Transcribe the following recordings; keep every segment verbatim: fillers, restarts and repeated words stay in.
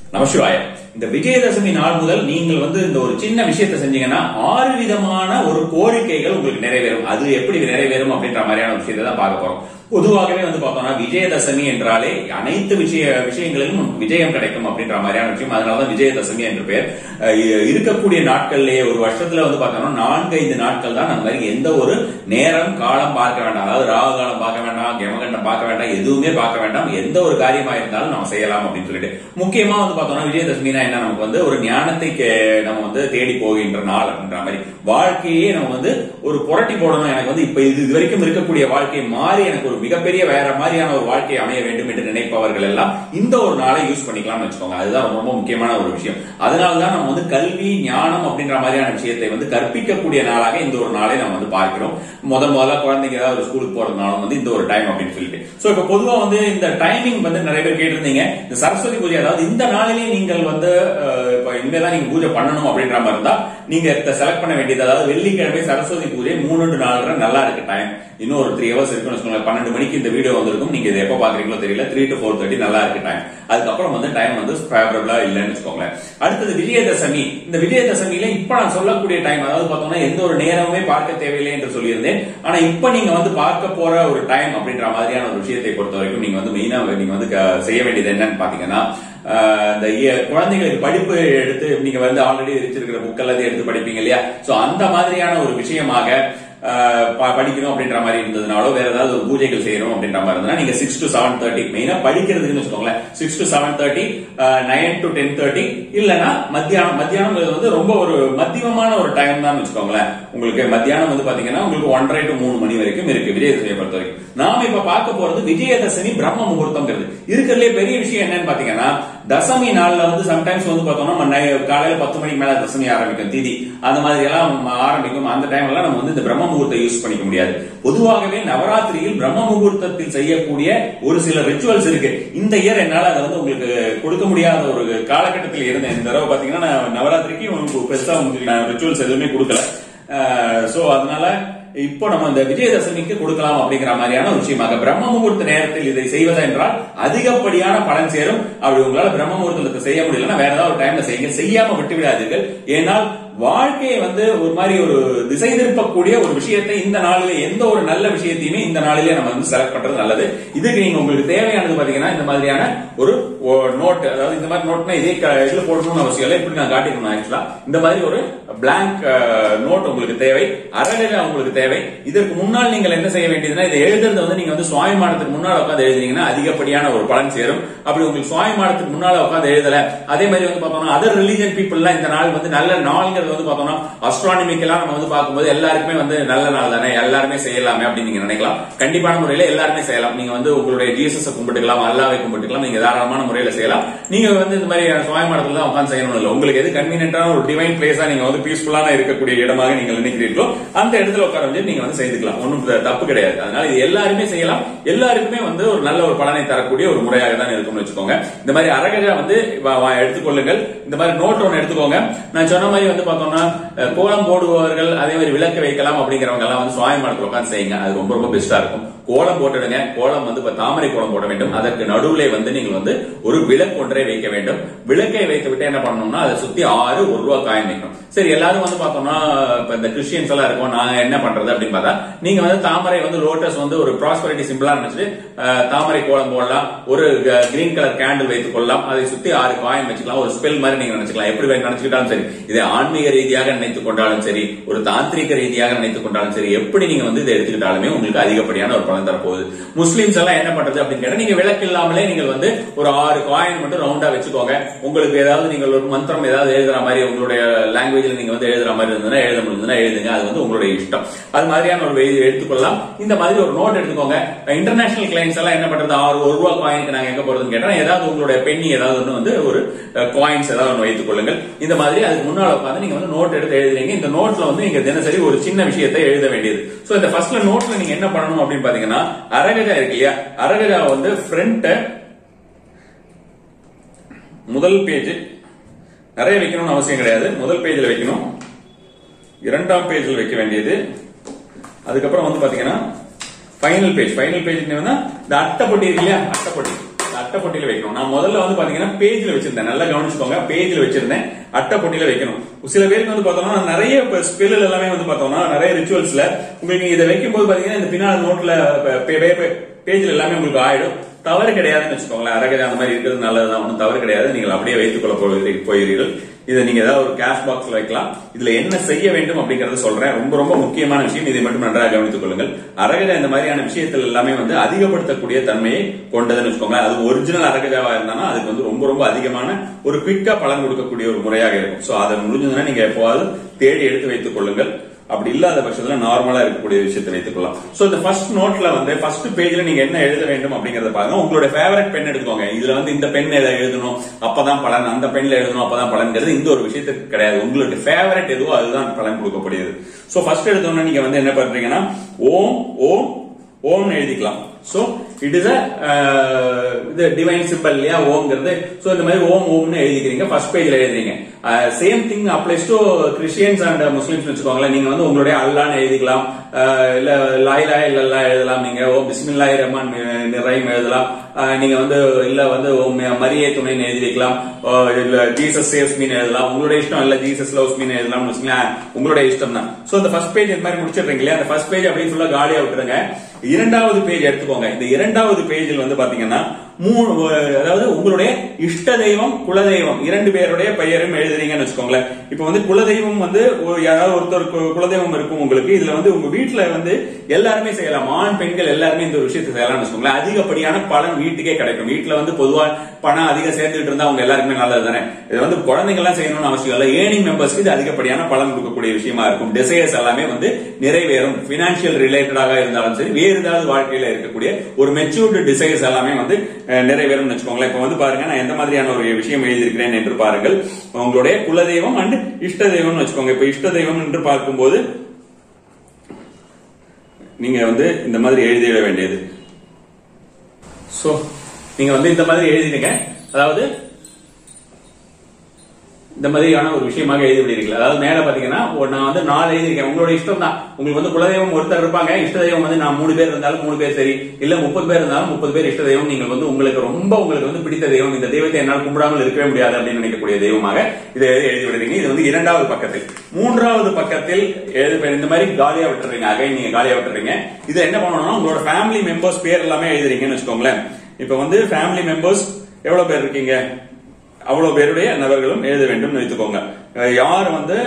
நமசிவாய. இந்த விஜயதசமி நாள் முதல் நீங்கள் வந்து இந்த ஒரு சின்ன விஷயத்தை செஞ்சீங்கன்னா ஆறு விதமான ஒரு கோரிக்கைகள் உங்களுக்கு நிறைவேறும். அது எப்படி நிறைவேறும் அப்படின்ற மாதிரியான விஷயத்தை தான் பார்க்க போறோம். பொதுவாகவே வந்து பார்த்தோம்னா விஜயதசமி என்றாலே அனைத்து விஷய விஷயங்களிலும் விஜயம் கிடைக்கும் அப்படின்ற மாதிரியான விஷயம். அதனாலதான் விஜயதசமி என்று பெயர். இருக்கக்கூடிய நாட்கள்லயே ஒரு வருஷத்துல வந்து பார்த்தோம்னா நான்கு ஐந்து நாட்கள் தான் அந்த மாதிரி எந்த ஒரு நேரம் காலம் பார்க்க வேண்டாம். அதாவது ராகு காலம் பார்க்க வேண்டாம், யமகண்டம் பார்க்க வேண்டாம், எதுவுமே பார்க்க வேண்டாம். எந்த ஒரு காரியமா இருந்தாலும் நம்ம செய்யலாம் அப்படின்னு சொல்லிட்டு முக்கியமா வந்து பார்த்தோம்னா விஜயதசமினா என்ன, நமக்கு வந்து ஒரு ஞானத்தை நம்ம வந்து தேடி போகின்ற நாள் அப்படின்ற மாதிரி வாழ்க்கையே நம்ம வந்து ஒரு புரட்டி போடணும். எனக்கு வந்து இப்ப இது வரைக்கும் இருக்கக்கூடிய வாழ்க்கை மாறி எனக்கு ஒரு மிகப்பெரிய வேற மாதிரியான ஒரு வாழ்க்கை அமைய வேண்டும் என்று நினைப்பவர்கள் எல்லாம் இந்த ஒரு நாளை யூஸ் பண்ணிக்கலாம்னு வச்சுக்கோங்க. அதுதான் ரொம்ப முக்கியமான ஒரு விஷயம். அதனாலதான் நம்ம வந்து கல்வி ஞானம் அப்படின்ற மாதிரியான விஷயத்தை வந்து கற்பிக்கக்கூடிய நாளாக இந்த ஒரு நாளை நம்ம வந்து பார்க்கிறோம். முதல் முதல்ல குழந்தைங்க ஏதாவது ஒரு ஸ்கூலுக்கு போறதுனாலும் வந்து இந்த ஒரு டைம் அப்படின்னு சொல்லிட்டு. சோ இப்ப பொதுவா வந்து இந்த டைமிங் வந்து நிறைய பேர் கேட்டிருந்தீங்க. இந்த சரஸ்வதி பூஜை, அதாவது இந்த நாளிலே நீங்கள் வந்து இனிமேதான் நீங்க பூஜை பண்ணணும் அப்படின்ற மாதிரி இருந்தா நீங்க செலக்ட் பண்ண வேண்டியது, அதாவது வெள்ளிக்கிழமை சரஸ்வதி பூஜை மூணு நாலு நல்லா இருக்கு டைம். இன்னும் ஒரு த்ரீ ஹவர்ஸ் இருக்குன்னு பன்னெண்டு மணிக்கு இந்த வீடியோ வந்திருக்கும். நீங்க இதை எப்ப பாக்குறீங்களோ தெரியல. த்ரீ டு ஃபோர் தேர்ட்டி நல்லா இருக்கு டைம். அதுக்கப்புறம் வந்து டைம் வந்து ஃபேவரபிளா இல்லைன்னு வச்சுக்கோங்களேன். அடுத்தது விஜயதசமி. இந்த விஜயதசமியில இப்ப நான் சொல்லக்கூடிய டைம், அதாவது பார்த்தோம்னா எந்த ஒரு நேரமுமே பார்க்க தேவையில்லை என்று சொல்லியிருந்தேன். ஆனா இப்ப நீங்க வந்து பார்க்க போற ஒரு டைம் அப்படின்ற மாதிரியான ஒரு விஷயத்தை பொறுத்த வரைக்கும் நீங்க வந்து மெயினா நீங்க வந்து செய்ய வேண்டியது என்னன்னு பாத்தீங்கன்னா, இந்த குழந்தைங்களுக்கு படிப்பு எடுத்து நீங்க வந்து ஆல்ரெடி வச்சிருக்கிற புக் எல்லாத்தையும் எடுத்து படிப்பீங்க இல்லையா? சோ அந்த மாதிரியான ஒரு விஷயமாக படிக்கணும் அப்படின்ற மாதிரி இருந்ததுனாலோ வேற ஏதாவது ஒரு பூஜைகள் செய்யணும் அப்படின்ற மாதிரி இருந்தா நீங்க சிக்ஸ் டு செவன் தேர்ட்டி மெயினா படிக்கிறதுன்னு வச்சுக்கோங்களேன். Six to seven thirty nine to ten thirty இல்லைன்னா மத்தியானம். மத்தியானம் வந்து ரொம்ப ஒரு மத்தியமமான ஒரு டைம் தான் வச்சுக்கோங்களேன். உங்களுக்கு மத்தியானம் வந்து பாத்தீங்கன்னா உங்களுக்கு ஒன்றரை டு மூணு மணி வரைக்கும் இருக்கு விஜயதசமியை பொறுத்த வரைக்கும். நாம இப்ப பார்க்க போறது விஜயதசமி பிரம்ம முகூர்த்தம். இருக்கிறதுலே பெரிய விஷயம் என்னன்னு பாத்தீங்கன்னா, தசமி நாள்ல வந்து சம்டைம்ஸ் வந்து பார்த்தோம்னா காலையில பத்து மணிக்கு மேல தசமி ஆரம்பிக்கும், தீதி அந்த மாதிரி எல்லாம் ஆரம்பிக்கும். அந்த டைம்ல எல்லாம் நம்ம வந்து இந்த பிரம்ம முகூர்த்தம் யூஸ் பண்ணிக்க முடியாது. பொதுவாகவே நவராத்திரியில் பிரம்ம முகூர்த்தத்தில் செய்யக்கூடிய ஒரு சில ரிச்சுவல்ஸ் இருக்கு. இந்த இயர் என்னால அதை வந்து உங்களுக்கு கொடுக்க முடியாத ஒரு காலகட்டத்தில் இருந்தேன். இந்த தடவை பாத்தீங்கன்னா நவராத்திரிக்கு உங்களுக்கு பெருசா உங்களுக்கு ரிச்சுவல்ஸ் எதுவுமே கொடுக்கல. சோ அதனால இப்போ நம்ம இந்த விஜயதசமிக்கு கொடுக்கலாம் அப்படிங்கிற மாதிரியான ஒரு விஷயமாக பிரம்ம முகூர்த்த நேரத்தில் இதை செய்வதா என்றால் அதிகப்படியான பலன் சேரும். அப்படி உங்களால பிரம்ம முகூர்த்தத்தை செய்ய முடியலன்னா வேற ஏதாவது ஒரு டைம்ல செய்யுங்க. செய்யாம விட்டு விடாதீர்கள். ஏனால் வாழ்க்கையை வந்து ஒரு மாதிரி ஒரு திசை திருப்பக்கூடிய ஒரு விஷயத்தை இந்த நாளிலே, எந்த ஒரு நல்ல விஷயத்தையுமே இந்த நாளிலே நம்ம வந்து செலக்ட் பண்றது நல்லது. இதுக்கு நீங்க உங்களுக்கு தேவையானது பாத்தீங்கன்னா இந்த மாதிரியான ஒரு நோட், அதாவது இந்த மாதிரி நோட்னா இதே இதுல போடணும்னு அவசியம் இல்லை. இப்படி நான் காட்டிக்கணும். ஆக்சுவலா இந்த மாதிரி ஒரு பிளாங்க் நோட் உங்களுக்கு தேவை. அரகஜா உங்களுக்கு தேவை. இதற்கு முன்னால் நீங்கள் என்ன செய்ய வேண்டியதுன்னா, இதை எழுதுறது வந்து நீங்க வந்து சுவாமி மாடத்துக்கு முன்னால உட்காந்து எழுதினீங்கன்னா அதிகப்படியான ஒரு பலன் சேரும். அப்படி உங்களுக்கு சுவாமி மாடத்துக்கு முன்னால உட்காந்து எழுதல, அதே மாதிரி வந்து பார்த்தோம்னா அதர் ரிலீஜன் பீப்புள் எல்லாம் இந்த நாள் வந்து நல்ல நாள்ங்கிறது வந்து பார்த்தோம்னா அஸ்ட்ரானமிக்கெல்லாம் நம்ம வந்து பார்க்கும்போது எல்லாருக்குமே வந்து நல்ல நாள் தானே, எல்லாருமே செய்யலாமே அப்படின்னு நீங்க நினைக்கலாம். கண்டிப்பான முறையில எல்லாருமே செய்யலாம். நீங்க வந்து உங்களுடைய ஜீசஸை கும்பிட்டுக்கலாம், அல்லாவை கும்பிட்டுக்கலாம். நீங்க தாராளமான முறையில செய்யலாம். நீங்க வந்து இந்த மாதிரி சுவாமி மாடத்துல தான் உட்காந்து செய்யணும் இல்லை. உங்களுக்கு எது கன்வீனியன்டான ஒரு டிவைன் பிளேஸா நீங்க வந்து பீஸ்ஃபுல்லான இருக்கக்கூடிய இடமாக நீங்க நினைக்கிறீர்களோ அந்த இடத்துல உட்கார வந்து நீங்க வந்து செய்துக்கலாம். ஒன்றும் தப்பு கிடையாது. அதனால இது எல்லாருமே செய்யலாம். எல்லாருக்குமே வந்து ஒரு நல்ல ஒரு பலனை தரக்கூடிய ஒரு முறையாக தான் இருக்கும்னு வச்சுக்கோங்க. இந்த மாதிரி அரகஜா வந்து எடுத்துக்கொள்ளுங்கள். இந்த மாதிரி நோட் ஒன்று எடுத்துக்கோங்க. நான் சொன்ன மாதிரி வந்து பார்த்தோம்னா கோலம் போடுபவர்கள் அதே மாதிரி விளக்கு வைக்கலாம் அப்படிங்கிறவங்க எல்லாம் வந்து சுவாமி மாடத்துல உட்காந்து செய்யுங்க. அது ரொம்ப ரொம்ப பெஸ்டா இருக்கும். கோலம் போட்டுடுங்க. கோலம் வந்து இப்ப தாமரை கோலம் போட வேண்டும். அதற்கு நடுவுல வந்து நீங்கள் வந்து ஒரு விளக்கு ஒன்றை வைக்க வேண்டும். விளக்கை வைத்து விட்டு என்ன பண்ணணும்னா அதை சுத்தி ஆறு ஒரு ரூபா காயின் வைக்கணும். சரி, எல்லாரும் வந்து பார்த்தோம்னா இப்ப இந்த கிறிஸ்டியன்ஸ் எல்லாம் இருக்கும், நான் என்ன பண்றது அப்படின்னு பார்த்தா நீங்க வந்து தாமரை வந்து லோட்டஸ் வந்து ஒரு ப்ராஸ்பரிட்டி சிம்பிளா நினைச்சிட்டு தாமரை கோலம் போடலாம். ஒரு கிரீன் கலர் கேண்டில் வைத்துக் கொள்ளலாம். அதை சுத்தி ஆறு காயின் வச்சுக்கலாம். ஒரு ஸ்பெல் மாதிரி நீங்க நினைச்சுக்கலாம். எப்படி நினைச்சுக்கிட்டாலும் சரி, இதை ஆன்மீக ரீதியாக நினைத்துக் கொண்டாலும் சரி, ஒரு தாந்திரிக ரீதியாக நினைத்துக் கொண்டாலும் சரி, எப்படி நீங்க வந்து இதை எடுத்துக்கிட்டாலுமே உங்களுக்கு அதிகப்படியான ஒரு பலன் தரப்போகுது. முஸ்லிம்ஸ் எல்லாம் என்ன பண்றது அப்படின்னு கேட்டா, நீங்க விளக்கு இல்லாமலே நீங்கள் வந்து ஒரு ஆறு காயின் மட்டும் ரவுண்டா வச்சுக்கோங்க. உங்களுக்கு ஏதாவது நீங்கள் ஒரு மந்திரம் ஏதாவது எழுதுற மாதிரி உங்களுடைய லாங்குவேஜ்ல நீங்க வந்து எழுதுற மாதிரி இருந்ததுன்னா எழுத முடியுதுன்னா எழுதுங்க. அது வந்து உங்களுடைய இஷ்டம். அது மாதிரியான ஒரு எடுத்துக்கொள்ளலாம். இந்த மாதிரி ஒரு நோட் எடுத்துக்கோங்க. இன்டர்நேஷனல் கிளைண்ட்ஸ் எல்லாம் என்ன பண்றது, ஆறு ஒரு ரூபா காயினுக்கு நாங்க எங்க போறதுன்னு கேட்டா ஏதாவது உங்களுடைய பெண்ணி ஏதாவது ஒன்று வந்து ஒரு காயின்ஸ் ஏதாவது ஒன்று வைத்துக் கொள்ளுங்கள். இந்த மாதிரி அதுக்கு முன்னால உட்காந்து நீங்க வந்து நோட் எடுத்து எழுதுறீங்க. இந்த நோட்ல வந்து நீங்க தினசரி ஒரு சின்ன விஷயத்தை எழுத வேண்டியது. சோ இந்த ஃபர்ஸ்ட்ல நோட்ல நீங்க என்ன பண்ணணும் அப்படின்னு பாத்தீங்கன்னா, அரகஜா இருக்கு இல்லையா, அரகஜா வந்து ஃப்ரண்ட் முதல் பேஜ் நிறைய வைக்கணும்னு அவசியம் கிடையாது. முதல் பேஜ்ல வைக்கணும். இரண்டாம் பேஜ்ல வைக்க வேண்டியது. அதுக்கப்புறம் வந்து பாத்தீங்கன்னா ஃபைனல் பேஜ். ஃபைனல் பேஜ் இந்த அட்டைப்பொட்டி இருக்கு இல்லையா, அட்டைப்பொட்டி அட்டைப்பொட்டியில வைக்கணும். நான் முதல்ல வந்து பாத்தீங்கன்னா பேஜ்ல வச்சிருந்தேன், நல்லா கவனிச்சுக்கோங்க, பேஜ்ல வச்சிருந்தேன், அட்டைப்பொட்டியில வைக்கணும். சில பேருக்கு வந்து பார்த்தோம்னா நிறைய ஸ்பெல் எல்லாமே வந்து பார்த்தோம்னா நிறைய ரிச்சுவல்ஸ்ல உங்களுக்கு இதை வைக்கும் போது பாத்தீங்கன்னா இந்த பின்னால் நோட்ல பேஜ்ல எல்லாமே உங்களுக்கு ஆயிடும். தவறு கிடையாதுன்னு வச்சுக்கோங்களேன். அரகதை அந்த மாதிரி இருக்கிறது நல்லதுதான், ஒன்றும் தவறு கிடையாது. நீங்கள் அப்படியே வைத்துக் கொள்ள போகிறீர்கள். இதை நீங்க ஏதாவது ஒரு கேஷ் பாக்ஸ்ல வைக்கலாம். இதுல என்ன செய்ய வேண்டும் அப்படிங்கறத சொல்றேன். ரொம்ப ரொம்ப முக்கியமான விஷயம், இதை மட்டும் நன்றாக கவனித்துக் கொள்ளுங்கள். அரகதை இந்த மாதிரியான விஷயத்தில் எல்லாமே வந்து அதிகப்படுத்தக்கூடிய தன்மையை கொண்டதுன்னு வச்சுக்கோங்க. அது ஒரிஜினல் அரகதாவா இருந்தாலும் அதுக்கு வந்து ரொம்ப ரொம்ப அதிகமான ஒரு குயிக்கா பலன் கொடுக்கக்கூடிய ஒரு முறையாக இருக்கும். சோ அதை முடிஞ்சதுன்னா நீங்க எப்போவாது தேடி எடுத்து வைத்துக் கொள்ளுங்கள். அப்படி இல்லாத பட்சத்துல நார்மலா இருக்கக்கூடிய விஷயத்தை வைத்துக் கொள்ளலாம். சோ இந்த ஃபர்ஸ்ட் நோட்ல வந்து ஃபர்ஸ்ட் பேஜ்ல நீங்க என்ன எழுத வேண்டும் அப்படிங்கறத பாருங்க. உங்களோட ஃபேவரட் பென் எடுத்துக்கோங்க. இதுல வந்து இந்த பென் எழுதணும் அப்பதான் பலன், அந்த பென்ல எழுதணும் அப்பதான் பலன்கிறது இந்த ஒரு விஷயத்துக்கு கிடையாது. உங்களுக்கு ஃபேவரட் எதுவோ அதுதான் பலன் கொடுக்கப்படுகிறது. சோ ஃபர்ஸ்ட் எடுத்தோம்னா நீங்க வந்து என்ன பண்றீங்கன்னா ஓம் ஓம் ஓம் எழுதிக்கலாம். சோ இட் இஸ் இது டிவைன் சிம்பிள் இல்லையா ஓம்ங்கிறது. சோ இந்த மாதிரி ஓம் ஓம்னு எழுதிக்கிறீங்க, ஃபர்ஸ்ட் பேஜ்ல எழுதுறீங்க. Same thing applies to Christians and Muslims வச்சுக்கோங்களேன். நீங்க வந்து உங்களுடைய அல்லான்னு எழுதிக்கலாம், இல்ல லாயிலா இல்லல்லா எழுதலாம். நீங்க ஓம் பிஸ்மில்லாஹிர் ரஹ்மான் ரஹீம் எழுதலாம். நீங்க வந்து இல்ல வந்து ஓம் மரியே துணைன்னு எழுதி வைக்கலாம், இல்ல ஜீசஸ் சேவ்ஸ் மீன் எழுதலாம். உங்களுடைய இஷ்டம். இல்ல ஜீசஸ் லவ்ஸ் மீன் எழுதலாம், உங்களுடைய இஷ்டம் தான். சோ இந்த ஃபர்ஸ்ட் பேஜ் இந்த மாதிரி முடிச்சிடுறீங்க இல்லையா, அந்த ஃபர்ஸ்ட் பேஜ் அப்படியே ஃபுல்லா காலியா விட்டுருங்க. இரண்டாவது பேஜ் எடுத்துக்கோங்க. இந்த இரண்டாவது பேஜில் வந்து பாத்தீங்கன்னா மூணு, அதாவது உங்களுடைய இஷ்ட தெய்வம் குலதெய்வம் இரண்டு பேருடைய பெயரும் எழுதுறீங்கன்னு வச்சுக்கோங்களேன். இப்ப வந்து குலதெய்வம் வந்து யாராவது ஒருத்தர் குலதெய்வம் இருக்கும் உங்களுக்கு. இதுல வந்து உங்க வீட்டுல வந்து எல்லாருமே செய்யலாம், ஆண் பெண்கள் எல்லாருமே இந்த ஒரு விஷயத்தை செய்யலாம்னு வச்சுக்கோங்களேன். அதிகப்படியான பலன் வீட்டுக்கே கிடைக்கும். வீட்டுல வந்து பொதுவா பணம் அதிகம் சேர்ந்துட்டு இருந்தா அவங்க எல்லாருக்குமே நல்லது தானே. இது வந்து குழந்தைங்க எல்லாம் செய்யணும்னு அவசியம் இல்லை. ஏர்னிங் மெம்பர்ஸ்க்கு இது அதிகப்படியான பலன் கொடுக்கக்கூடிய விஷயமா இருக்கும். டிசைர்ஸ் எல்லாமே வந்து நிறைவேறும். பினான்சியல் ரிலேட்டடாக இருந்தாலும் சரி, வேறு ஏதாவது வாழ்க்கையில இருக்கக்கூடிய ஒரு மெச்சூர்டு டிசைர்ஸ் எல்லாமே வந்து நிறைவேறும் வச்சுக்கோங்களேன். இப்ப வந்து பாருங்க நான் எந்த மாதிரியான ஒரு விஷயம் எழுதியிருக்கிறேன் என்று பாருங்கள். உங்களுடைய குலதெய்வம் அண்ட் இஷ்ட தெய்வம் வச்சுக்கோங்க. இப்ப இஷ்ட தெய்வம் என்று பார்க்கும்போது நீங்க வந்து இந்த மாதிரி எழுதிட வேண்டியது. சோ நீங்க வந்து இந்த மாதிரி எழுதிடுங்க. அதாவது இந்த மாதிரியான ஒரு விஷயமாக எழுதி விடுவீர்கள். அதாவது மேல பாத்தீங்கன்னா நான் வந்து நாலு எழுதிருக்கேன். உங்களோட இஷ்டம் தான். உங்களுக்கு வந்து குலதெய்வம் ஒருத்தர் இருப்பாங்க, இஷ்ட தெய்வம் வந்து நான் மூணு பேர் இருந்தாலும் மூணு பேர் சரி, இல்ல முப்பது பேர் இருந்தாலும் முப்பது பேர் இஷ்ட தெய்வம். நீங்கள் வந்து உங்களுக்கு ரொம்ப உங்களுக்கு வந்து பிடித்த தெய்வம், இந்த தெய்வத்தை என்னால் கும்பிடாமல் இருக்கவே முடியாது அப்படின்னு நினைக்கக்கூடிய தெய்வமாக இதை எழுதி விடுறீங்க. இது வந்து இரண்டாவது பக்கத்தில். மூன்றாவது பக்கத்தில் இந்த மாதிரி காலியா விட்டுறீங்க. அகை நீங்க காலியா விட்டுறீங்க. இதை என்ன பண்ணணும்னா உங்களோட ஃபேமிலி மெம்பர்ஸ் பேர் எல்லாமே எழுதுறீங்கன்னு வச்சுக்கோங்களேன். இப்ப வந்து ஃபேமிலி மெம்பர்ஸ் எவ்வளவு பேர் இருக்கீங்க, அவ்வளவு பேருடைய நபர்களும் எழுத வேண்டும் வைத்துக்கோங்க. யார் வந்து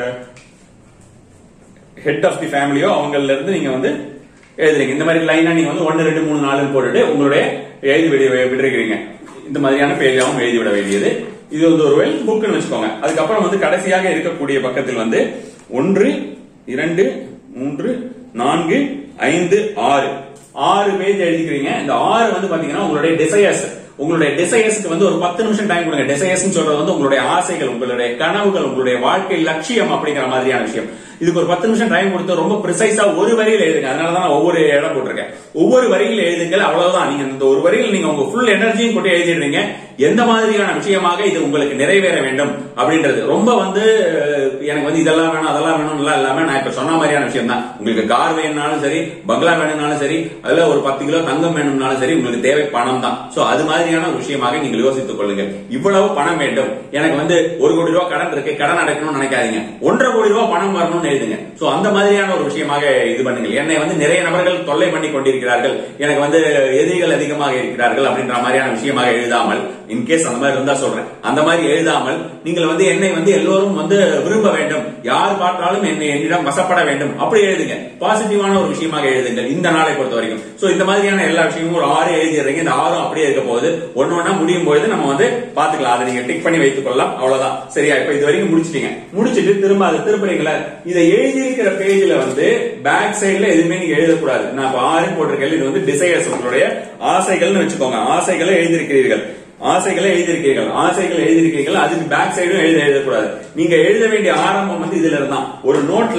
ஹெட் ஆஃப் தி ஃபேமிலியோ அவங்கள இருந்து நீங்க வந்து எழுதுறீங்க. இந்த மாதிரி லைனா நீங்க வந்து ஒன்னு ரெண்டு மூணு நாலு போட்டுட்டு உங்களுடைய எழுதி விடுறீங்க. இந்த மாதிரியான பேஜாவும் எழுதி விட வேண்டியது. இது வந்து ஒரு வெல் புக்னு வச்சுக்கோங்க. அதுக்கப்புறம் வந்து கடைசியாக இருக்கக்கூடிய பக்கத்தில் வந்து ஒன்று இரண்டு மூன்று நான்கு ஐந்து ஆறு ஆறு பேஜ் எழுதிக்கிறீங்க. இந்த ஆறு வந்து பாத்தீங்கன்னா உங்களுடைய டிசையர்ஸ், உங்களுடைய டிசையர்ஸ்க்கு வந்து ஒரு பத்து நிமிஷம் டைம் கொடுங்க. டிசையர்ஸ் சொல்றது வந்து உங்களுடைய ஆசைகள், உங்களுடைய கனவுகள், உங்களுடைய வாழ்க்கை லட்சியம் அப்படிங்கிற மாதிரியான விஷயம். இதுக்கு ஒரு பத்து நிமிஷம் டைம் கொடுத்து ரொம்ப பிரிசைஸா ஒரு வரியில் எழுதுங்க. அதனாலதான் நான் ஒவ்வொரு இடம் போட்டிருக்கேன். ஒவ்வொரு வரியில் எழுதுங்கள், அவ்வளவுதான். நீங்க இந்த ஒரு வரியில் நீங்க உங்க ஃபுல் எனர்ஜியும் போட்டு எழுதிடுறீங்க. எந்த மாதிரியான விஷயமாக இது உங்களுக்கு நிறைவேற வேண்டும் அப்படின்றது ரொம்ப வந்து எனக்கு வந்து இதெல்லாம் வேணும் அதெல்லாம் வேணும் இல்லாம நான் இப்ப சொன்ன மாதிரியான விஷயம் தான். உங்களுக்கு கார் வேணும்னாலும் சரி, பங்களா வேணும்னாலும் சரி, அதுல ஒரு பத்து கிலோ தங்கம் வேணும்னாலும் சரி, உங்களுக்கு தேவை பணம் தான். சோ அது மாதிரியான ஒரு விஷயமாக நீங்கள் யோசித்துக் கொள்ளுங்கள். இவ்வளவு பணம் வேண்டும், எனக்கு வந்து ஒரு கோடி ரூபாய் கடன் இருக்கு, கடன் அடைக்கணும்னு நினைக்காதீங்க. ஒன்றரை கோடி ரூபாய் பணம் வரணும்னு எழுதுங்க. சோ அந்த மாதிரியான ஒரு விஷயமாக இது பண்ணுங்கள். என்னை வந்து நிறைய நபர்கள் தொல்லை பண்ணி கொண்டிருக்கிறார்கள், எனக்கு வந்து எதிரிகள் அதிகமாக இருக்கிறார்கள் அப்படின்ற மாதிரியான விஷயமாக எழுதாமல், இன்கேஸ் அந்த மாதிரி இருந்தா சொல்றேன், அந்த மாதிரி எழுதாமல் நீங்கள் வந்து என்னை வந்து எல்லோரும் வந்து விரும்ப வேண்டும், யார் பார்த்தாலும் என்னை என்னிடம் வசப்பட வேண்டும் அப்படி எழுதுங்க. பாசிட்டிவான ஒரு விஷயமாக எழுதுங்கள் இந்த நாளை பொறுத்த வரைக்கும். சோ இந்த மாதிரியான எல்லா விஷயமும் ஒரு ஆறு எழுதிடுறீங்க. இந்த ஆறும் அப்படியே இருக்க போகுது. ஒன்னு ஒன்னா முடியும் போது நம்ம வந்து பாத்துக்கலாம். அதை நீங்க டிக் பண்ணி வைத்துக் கொள்ளலாம். அவ்வளவுதான். சரியா? இப்ப இது வரைக்கும் முடிச்சிட்டீங்க. முடிச்சிட்டு திரும்ப அதை திருப்புறீங்களா? இதை எழுதியிருக்கிற பேஜ்ல வந்து பேக் சைட்ல எதுவுமே நீங்க எழுதக்கூடாது. நான் இப்ப ஆறு போட்டிருக்கேன். இது வந்து டிசையர்ஸ், உங்களுடைய ஆசைகள்னு வச்சுக்கோங்க. ஆசைகளை எழுதியிருக்கிறீர்கள், ஆசைகளை எழுதியிருக்கீர்கள், ஆசைகளை எழுதியிருக்கீர்கள். அதுக்கு பேக் சைடும் எழுத எழுதக்கூடாது. நீங்க எழுத வேண்டிய ஆரம்பம் வந்து இதுல இருந்தான். ஒரு நோட்ல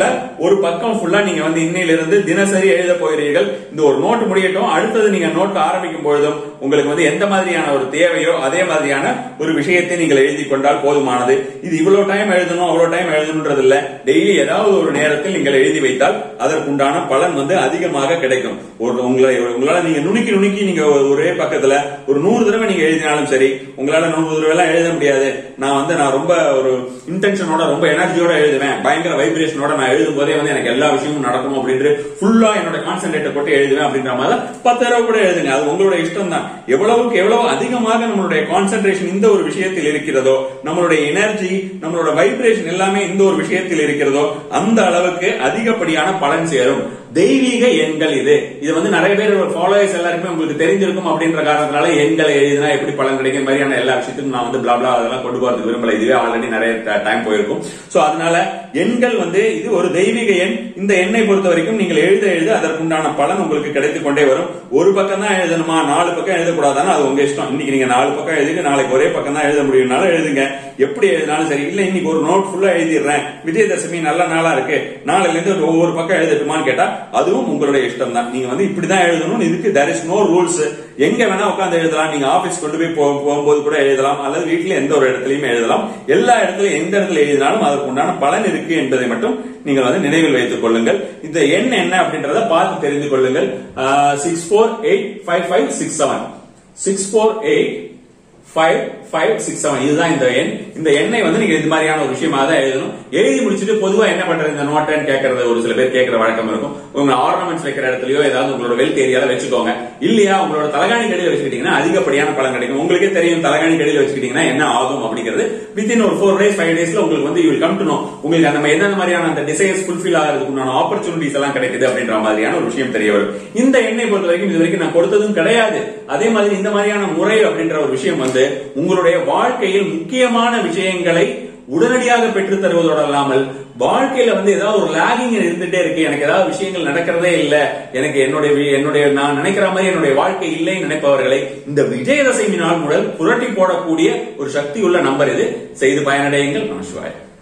ஒரு பக்கம் ஃபுல்லா நீங்க வந்து இன்னையிலிருந்து தினசரி எழுத போகிறீர்கள். இந்த ஒரு நோட் முடியட்டும், அடுத்தது நீங்க நோட் ஆரம்பிக்கும் பொழுதும் உங்களுக்கு வந்து எந்த மாதிரியான ஒரு தேவையோ அதே மாதிரியான ஒரு விஷயத்தை நீங்கள் எழுதி கொண்டால் போதுமானது. இது இவ்வளவு டைம் எழுதணும் அவ்வளவு டைம் எழுதணும்ன்றது இல்ல, டெய்லி ஏதாவது ஒரு நேரத்தில் நீங்கள் எழுதி வைத்தால் அதற்குண்டான பலன் வந்து அதிகமாக கிடைக்கும். ஒரு உங்களை உங்களால நீங்க நுணுக்கி நுணுக்கி நீங்க ஒரே பக்கத்துல ஒரு நூறு தடவை நீங்க எழுதினாலும் சரி, உங்களால நூறு தடவை எல்லாம் எழுத முடியாது. நான் வந்து நான் ரொம்ப ஒரு இன்டென்ஷனோட ரொம்ப எனர்ஜியோட எழுதுவேன், பயங்கர வைப்ரேஷனோட நான் எழுதும் போதே வந்து எனக்கு எல்லா விஷயமும் நடக்கும் அப்படின்ட்டு ஃபுல்லா என்னோட கான்சென்ட்ரேட் போட்டு எழுதுவேன் அப்படின்ற மாதிரி பத்து தடவை கூட எழுதுங்க, அது உங்களோட இஷ்டம் தான். எவ்வளவுக்கு எவ்வளவு அதிகமாக நம்மளுடைய கான்சென்ட்ரேஷன் இந்த ஒரு விஷயத்தில் இருக்கிறதோ, நம்மளுடைய எனர்ஜி நம்மளோட வைப்ரேஷன் எல்லாமே இந்த ஒரு விஷயத்தில் இருக்கிறதோ அந்த அளவுக்கு அதிகப்படியான பலன் சேரும். தெய்வீக எண்கள் இது இது வந்து நிறைய பேர் ஃபாலோவர்ஸ் எல்லாருக்குமே உங்களுக்கு தெரிஞ்சிருக்கும் அப்படின்ற காரணத்தினால எண்களை எழுதினா எப்படி பலன் கிடைக்கும் மாதிரியான எல்லா விஷயத்துக்கும் நான் வந்து பிளா பிளா அதெல்லாம் கொண்டு போறதுக்கு விரும்பல, இதுவே ஆல்ரெடி நிறைய டைம் போயிருக்கும். சோ அதனால எண்கள் வந்து இது ஒரு தெய்வீக எண். இந்த எண்ணை பொறுத்த வரைக்கும் நீங்கள் எழுத எழுத அதற்குண்டான பலன் உங்களுக்கு கிடைத்துக் கொண்டே வரும். ஒரு பக்கம் தான் எழுதணுமா, நாலு பக்கம் எழுதக்கூடாதான்னு அது உங்க இஷ்டம். இன்னைக்கு நீங்க நாலு பக்கம் எழுதிட்டு நாளைக்கு ஒரே பக்கம் தான் எழுத முடியும்னாலும் எழுதுங்க, எப்படி எழுதினாலும் சரி. இல்ல இன்னைக்கு ஒரு நோட் ஃபுல்லா எழுதிடுறேன், விஜயதசமி நல்ல நாளா இருக்கு, நாளைல இருந்து ஒவ்வொரு பக்கம் எழுதட்டுமான்னு கேட்டா அதுவும் உங்களுடைய இஷ்டம் தான். நீங்க வந்து இப்படிதான் எழுதணும், இதுக்கு தேர் இஸ் நோ ரூல்ஸ். எங்க வேணா உட்காந்து எழுதலாம், நீங்க ஆபீஸ் கொண்டு போய் போகும்போது கூட எழுதலாம், அல்லது வீட்டுல எந்த ஒரு இடத்துலயும் எழுதலாம். எல்லா இடத்துலயும் எந்த இடத்துல எழுதினாலும் அதற்கு உண்டான பலன் இருக்கு என்பதை மட்டும் நீங்கள் வந்து நினைவில் வைத்துக் கொள்ளுங்கள். இந்த எண் என்ன அப்படின்றத பார்த்து தெரிந்து கொள்ளுங்கள். Six four eight five five six seven six four eight five five six seven இதுதான் இந்த எண். இந்த எண்ணை வந்து நீங்க இது மாதிரியான ஒரு விஷயமா தான் எழுதணும். எழுதி முடிச்சுட்டு பொதுவா என்ன பண்றது இந்த நோட்டன்னு கேட்கறது ஒரு சில பேர் கேட்கிற வழக்கம் இருக்கும். உங்க ஆர்னமெண்ட்ஸ் வைக்கிற இடத்துலயோ ஏதாவது உங்களோட வெல்த் ஏரியால வச்சுக்கோங்க. இல்லையா உங்களோட தலகாணி கடையில வச்சுக்கிட்டீங்கன்னா அதிகப்படியான பலன் கிடைக்கும். உங்களுக்கே தெரியும் தலகாணி கடையில வச்சுக்கிட்டீங்கன்னா என்ன ஆகும் அப்படிங்கிறது. வித்தின் ஒரு ஃபோர் டேஸ் ஃபைவ் டேஸ்ல உங்களுக்கு வந்து you will come to know. உங்களுக்கு அந்த எந்த மாதிரியான அந்த டிசைர்ஸ் ஃபுல்ஃபில் ஆகிறதுக்கு ஆப்பர்ச்சுனிட்டிஸ் எல்லாம் கிடைக்குது அப்படின்ற மாதிரியான ஒரு விஷயம் தெரிய வரும். இந்த எண்ணை பொறுத்த வரைக்கும் இது வரைக்கும் நான் கொடுத்ததும் கிடையாது. அதே மாதிரி இந்த மாதிரியான முறை அப்படின்ற ஒரு விஷயம் வந்து உங்களுடைய வாழ்க்கையில் முக்கியமான விஷயங்களை உடனடியாக பெற்று தருவதோடு அல்லாமல் வாழ்க்கையில வந்து ஏதாவது ஒரு லாகிங் இருந்துட்டே இருக்கு, எனக்கு ஏதாவது விஷயங்கள் நடக்கிறதே இல்ல, எனக்கு என்னுடைய என்னுடைய நான் நினைக்கிற மாதிரி என்னுடைய வாழ்க்கை இல்லைன்னு நினைப்பவர்களை இந்த விஜயதசமி நாள் முதல் புரட்டி போடக்கூடிய ஒரு சக்தி உள்ள நம்பர் இது. செய்து பயனடையுங்கள். நமஸ்காரம்.